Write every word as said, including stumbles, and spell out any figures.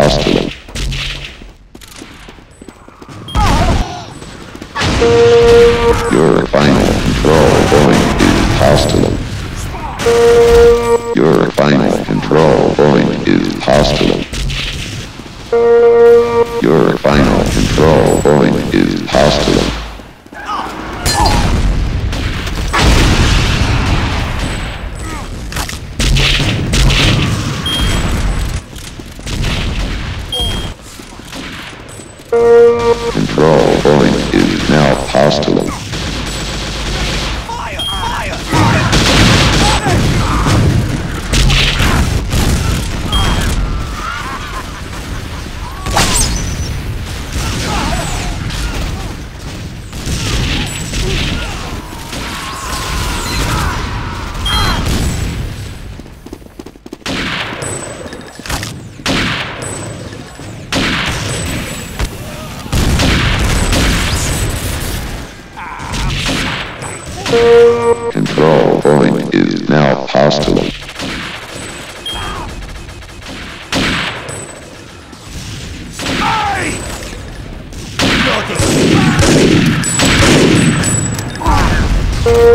hostile. Your final control point is hostile. Your final control point is hostile. Your final control point is hostile. Control point is now hostile. Fire! Fire! Control point is now hostile. Hey!